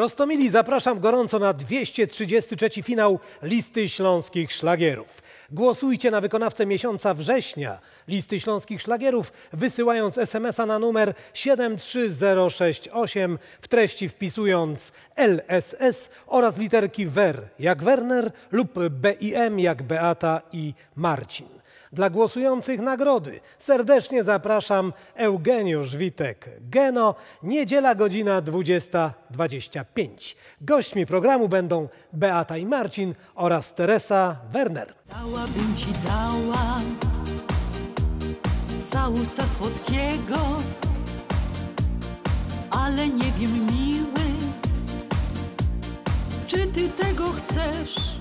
Rostomili, zapraszam gorąco na 233. finał Listy Śląskich Szlagierów. Głosujcie na wykonawcę miesiąca września Listy Śląskich Szlagierów, wysyłając SMS-a na numer 73068, w treści wpisując LSS oraz literki WER jak Werner lub BIM jak Beata i Marcin. Dla głosujących nagrody serdecznie zapraszam Eugeniusz Witek, Geno, niedziela godzina 20:25. Gośćmi programu będą Beata i Marcin oraz Teresa Werner. Dałabym ci dała całusa słodkiego, ale nie wiem, miły, czy ty tego chcesz?